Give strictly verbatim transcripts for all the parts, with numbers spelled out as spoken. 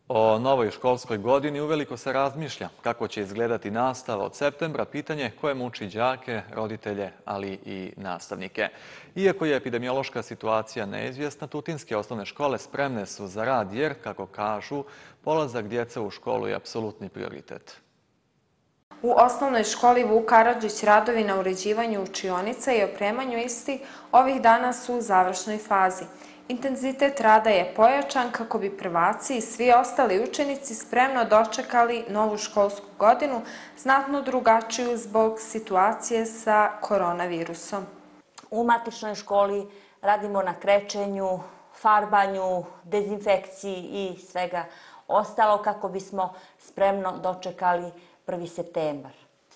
O novoj školskoj godini uveliko se razmišlja kako će izgledati nastava od septembra, pitanje koje muči đake, roditelje, ali i nastavnike. Iako je epidemiološka situacija neizvjesna, tutinske osnovne škole spremne su za rad jer, kako kažu, polazak djece u školu je apsolutni prioritet. U osnovnoj školi Vuk Karadžić radovi na uređivanju učionica i opremanju istih ovih dana su u završnoj fazi. Intenzitet rada je pojačan kako bi prvaci i svi ostali učenici spremno dočekali novu školsku godinu, znatno drugačiju zbog situacije sa koronavirusom. U matičnoj školi radimo na krečenju, farbanju, dezinfekciji i svega ostalo kako bismo spremno dočekali prvi septembar.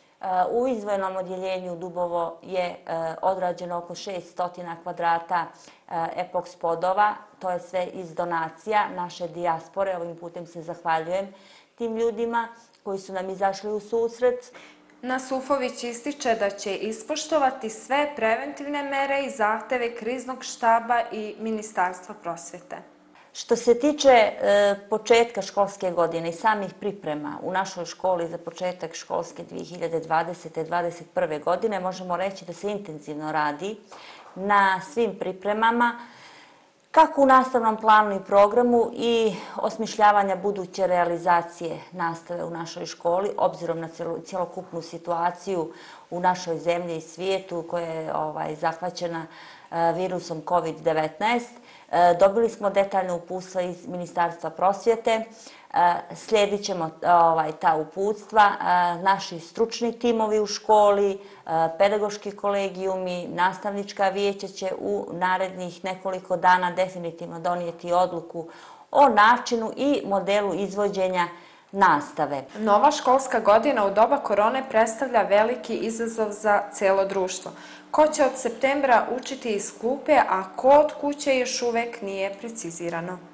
U izdvojenom odjeljenju Dubovo je odrađeno oko šest kvadrata epoks podova. To je sve iz donacija naše dijaspore. Ovim putem se zahvaljujem tim ljudima koji su nam izašli u susret. Nasufović ističe da će ispoštovati sve preventivne mere i zahteve kriznog štaba i Ministarstva prosvjete. Što se tiče početka školske godine i samih priprema u našoj školi za početak školske dvije hiljade dvadesete dvadeset prve. godine, možemo reći da se intenzivno radi na svim pripremama, kako u nastavnom planu i programu i osmišljavanja buduće realizacije nastave u našoj školi, obzirom na cjelokupnu situaciju u našoj zemlji i svijetu koja je zahvaćena virusom kovid devetnaest. Dobili smo detaljno uputstva iz Ministarstva prosvjete, slijedit ćemo ta uputstva, naši stručni timovi u školi, pedagoški kolegijumi, nastavnička vijeća će u narednih nekoliko dana definitivno donijeti odluku o načinu i modelu izvođenja nastave. Nova školska godina u doba korone predstavlja veliki izazov za cijelo društvo. Ko će od septembra učiti iz klupe, a ko od kuće još uvek nije precizirano.